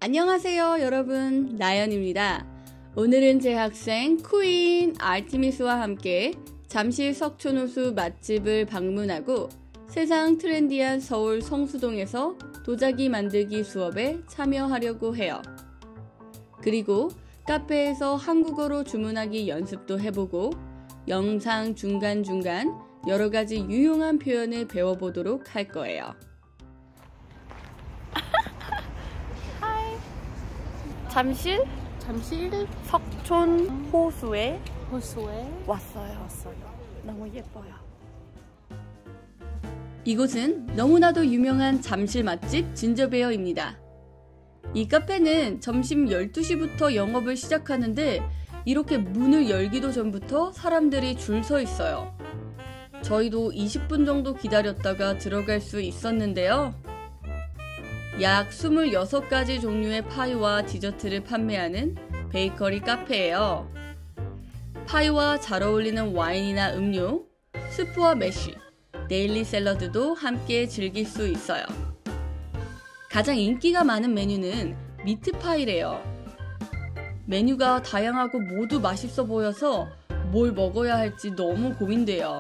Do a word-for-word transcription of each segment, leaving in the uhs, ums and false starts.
안녕하세요 여러분, 나연입니다. 오늘은 제 학생 퀸 아르티미스와 함께 잠실 석촌호수 맛집을 방문하고 세상 트렌디한 서울 성수동에서 도자기 만들기 수업에 참여하려고 해요. 그리고 카페에서 한국어로 주문하기 연습도 해보고 영상 중간중간 여러가지 유용한 표현을 배워보도록 할 거예요. 잠실? 잠실 석촌 호수에 호수에 왔어요. 왔어요. 너무 예뻐요. 이곳은 너무나도 유명한 잠실 맛집 진저베어입니다. 이 카페는 점심 열두 시부터 영업을 시작하는데 이렇게 문을 열기도 전부터 사람들이 줄 서 있어요. 저희도 이십 분 정도 기다렸다가 들어갈 수 있었는데요. 약 스물여섯 가지 종류의 파이와 디저트를 판매하는 베이커리 카페예요. 파이와 잘 어울리는 와인이나 음료, 수프와 매쉬, 데일리 샐러드도 함께 즐길 수 있어요. 가장 인기가 많은 메뉴는 미트파이래요. 메뉴가 다양하고 모두 맛있어 보여서 뭘 먹어야 할지 너무 고민돼요.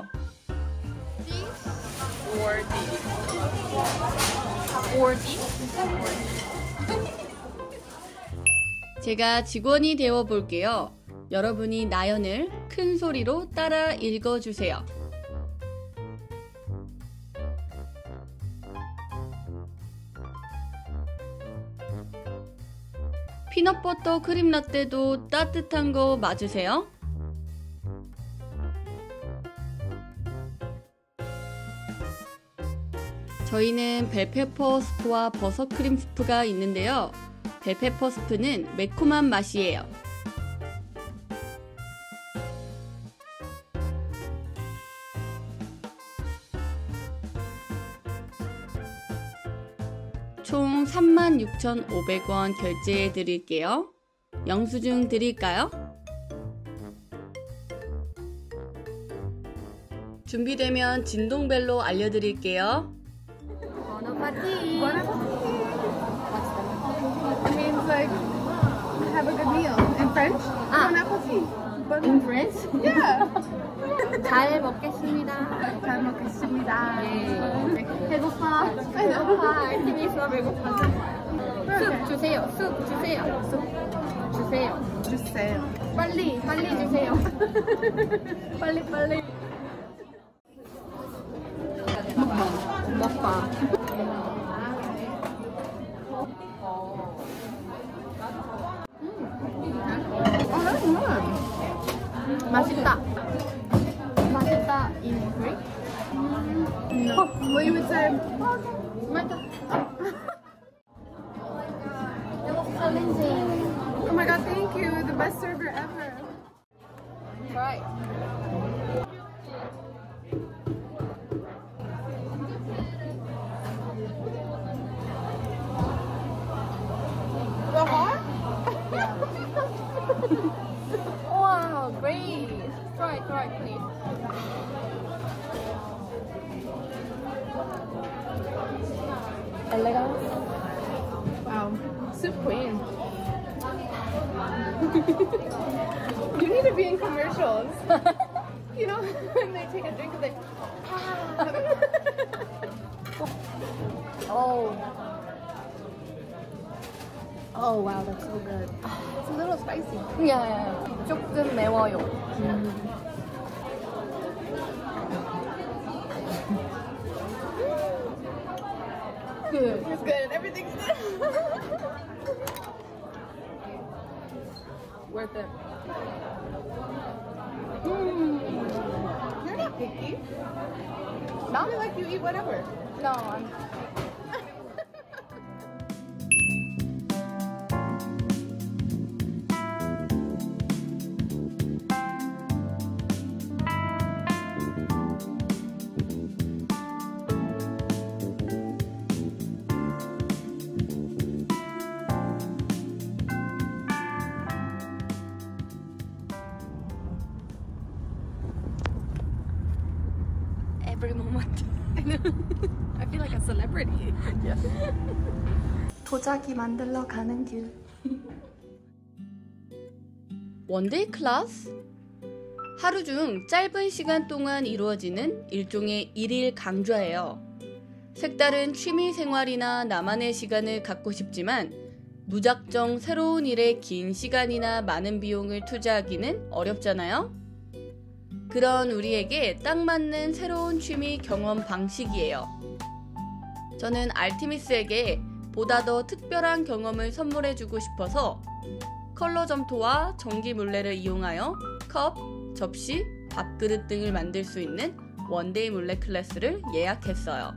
제가 직원이 되어 볼게요. 여러분이 나연을 큰 소리로 따라 읽어주세요. 피넛버터 크림 라떼도 따뜻한 거 맞으세요? 저희는 벨페퍼 스프와 버섯 크림 스프가 있는데요. 벨페퍼 스프는 매콤한 맛이에요. 총 삼만 육천오백 원 결제해 드릴게요. 영수증 드릴까요? 준비되면 진동벨로 알려드릴게요. 보나파티. It means like have a good meal in French. Ah. Bon appetit. Bon In French? Yeah. 잘 먹겠습니다. 잘 먹겠습니다. 네. 배고파. 배고파. 아르티미스가 배고파. 쑥 주세요. 쑥 주세요. 쑥 주세요. 주세요. 빨리 빨리 주세요. 빨리 빨리. 먹방. 먹방. Oh, that's good. 맛있다. 맛있다 in Greek? No. Well, you would say. 맛있다. It was challenging. Oh my God! Thank you. The best server ever. Try. The hot? Wow, great. Try, try, please. Elegant. Wow. Soup queen. You need to be in commercials. You know, when they take a drink, it's like. Oh. Oh wow, that's so good. It's a little spicy. Yeah, yeah, yeah. 조금 매워요. Good. It's good. Everything's good. Worth it. Mm. You're not picky. Not like you eat whatever. No, I'm. every moment. I feel like a celebrity. Yes. 도자기 만들러 가는 길. 원데이 클래스? 하루 중 짧은 시간 동안 이루어지는 일종의 일일 강좌예요. 색다른 취미 생활이나 나만의 시간을 갖고 싶지만 무작정 새로운 일에 긴 시간이나 많은 비용을 투자하기는 어렵잖아요? 그런 우리에게 딱 맞는 새로운 취미 경험 방식이에요. 저는 알티미스에게 보다 더 특별한 경험을 선물해주고 싶어서 컬러 점토와 전기 물레를 이용하여 컵, 접시, 밥그릇 등을 만들 수 있는 원데이 물레 클래스를 예약했어요.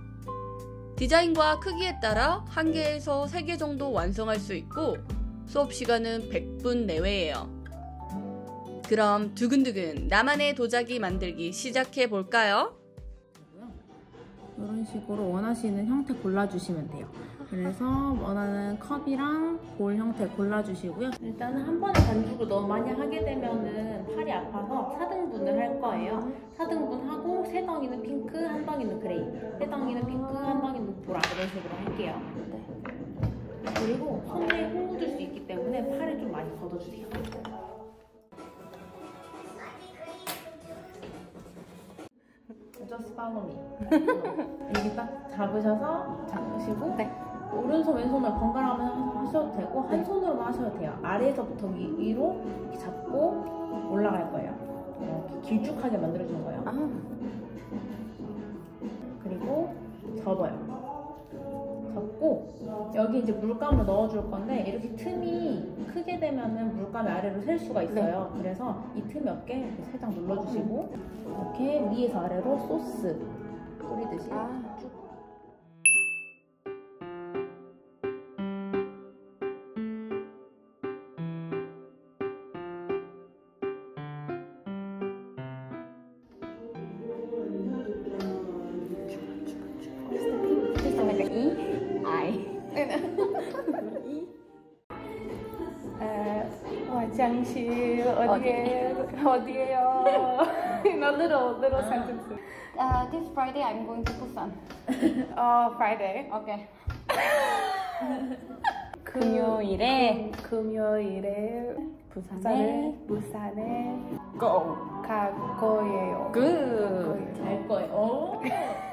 디자인과 크기에 따라 한 개에서 세 개 정도 완성할 수 있고 수업 시간은 백 분 내외예요. 그럼 두근두근 나만의 도자기 만들기 시작해 볼까요? 이런 식으로 원하시는 형태 골라주시면 돼요. 그래서 원하는 컵이랑 볼 형태 골라주시고요. 일단은 한 번에 반죽을 너무 많이 하게 되면은 팔이 아파서 사 등분을 할 거예요. 사 등분하고 세 덩이는 핑크, 한 덩이는 그레이, 세 덩이는 핑크, 한 덩이는 보라 이런 식으로 할게요. 그리고 손에 힘 묻을 수 있기 때문에 팔을 좀 많이 걷어주세요. Just follow me. 여기 딱 잡으셔서 잡으시고 네. 오른손 왼손을 번갈아가면서 하셔도 되고 한 손으로만 하셔도 돼요. 아래에서부터 위, 위로 이렇게 잡고 올라갈 거예요. 이렇게 길쭉하게 만들어주는 거예요. 아. 그리고 접어요. 접고 여기 이제 물감을 넣어줄 건데 이렇게 틈이 크게 되면은 물감이 아래로 셀 수가 있어요. 네. 그래서 이 틈이 없게 이렇게 살짝 눌러주시고 이렇게 위에서 아래로 소스 뿌리듯이 아. 쭉. 화장실 어디에 어디에요? In a little little sentences. Uh, this Friday I'm going to Busan. Oh, Friday. Okay. 금요일에 금요일에 부산에 부산에 go 갈 거예요. Good. 잘 거예요. 오.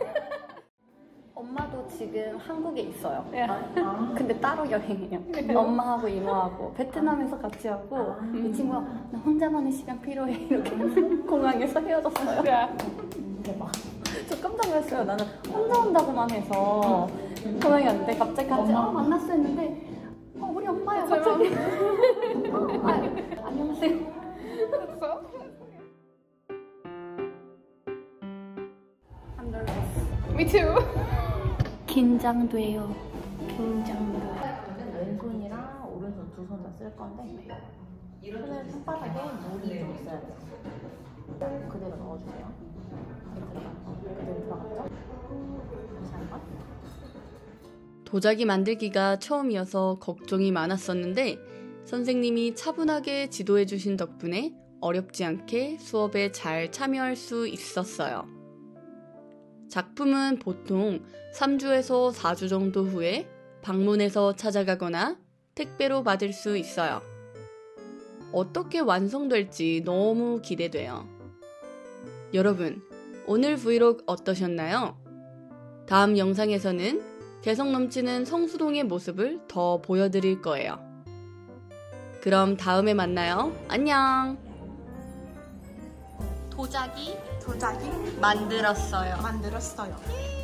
엄마도 지금 한국에 있어요. 아. 근데 따로 여행해요. 엄마하고 이모하고 베트남에서 같이 하고 아. 이 친구가 나 혼자만의 시간 필요해 이렇게 해서 공항에서 헤어졌어요. 대박. 저 깜짝 놀랐어요. 나는 혼자 온다고만 해서 공항에 왔는데 갑자기 같이 어, 만났어 했는데 어, 우리 엄마야 갑자기. 어, 아, 안녕하세요. I'm nervous. Me too. 긴장돼요. 긴장돼. 왼손이랑 오른손 두 손 다 쓸 건데 손을 손바닥에 물이 좀 있어야 돼요. 그대로 넣어주세요. 그대로 들어갔죠? 다시 한 번. 도자기 만들기가 처음이어서 걱정이 많았었는데 선생님이 차분하게 지도해주신 덕분에 어렵지 않게 수업에 잘 참여할 수 있었어요. 작품은 보통 삼 주에서 사 주 정도 후에 방문해서 찾아가거나 택배로 받을 수 있어요. 어떻게 완성될지 너무 기대돼요. 여러분, 오늘 브이로그 어떠셨나요? 다음 영상에서는 개성 넘치는 성수동의 모습을 더 보여드릴 거예요. 그럼 다음에 만나요. 안녕! 도자기 도자기 만들었어요. 만들었어요.